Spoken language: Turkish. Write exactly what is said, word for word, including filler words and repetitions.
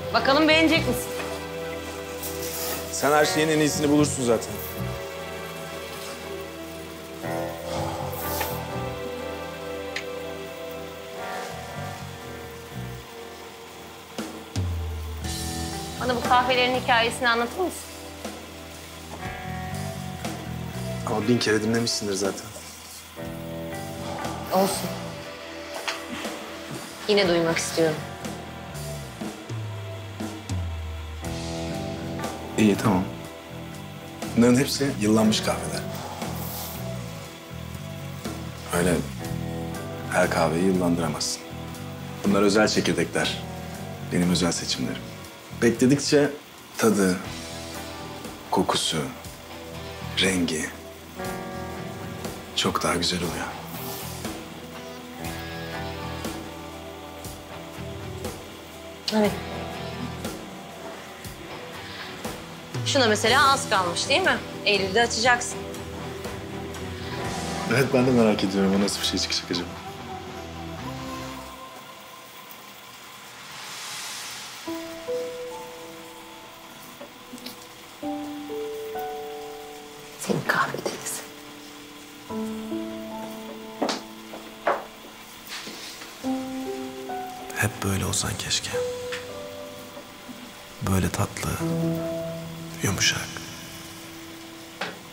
Bakalım beğenecek misin? Sen her şeyin en iyisini bulursun zaten. Bana bu kahvelerin hikayesini anlatır mısın? Ama bin kere dinlemişsindir zaten. Olsun. Yine duymak istiyorum. İyi, tamam. Bunların hepsi yıllanmış kahveler. Öyle her kahveyi yıllandıramazsın. Bunlar özel çekirdekler. Benim özel seçimlerim. Bekledikçe tadı, kokusu, rengi çok daha güzel oluyor. Evet. Şuna mesela az kalmış değil mi? Eylül'de açacaksın. Evet, ben de merak ediyorum. O nasıl bir şey çıkacak acaba? Senin kahve delisi. Hep böyle olsan keşke. Böyle tatlı, yumuşak.